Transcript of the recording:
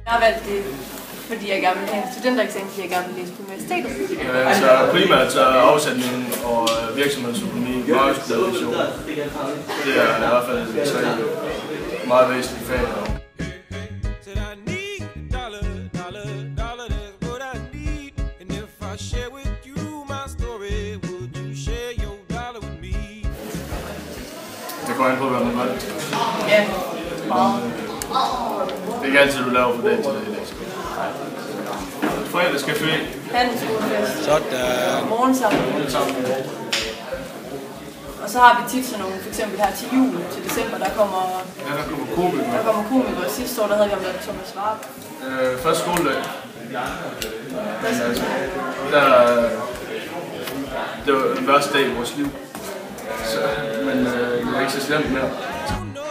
Jeg har valgt det, fordi jeg gerne vil have en studentereksamen, fordi jeg gerne vil læse på universitetet. Så primært så afsætning og virksomhedsøkonomi, markedskommunikation. Det er i hvert fald tre meget væsentlige fag. Det kommer an på, hvad man gør. Ja, meget. Det er ikke altid, du laver fra dag til dag. Fredagscafé. Handelsskolefest. Sådan. Morgensamling. Og så har vi tit sådan nogle, for eksempel her til jul, til december, der kommer komikere. Der kommer komikere. Sidste år, der havde vi om der Thomas Warp. Første skoledag. Det var den værste dag i vores liv. Så, men det er ikke så slemt mere.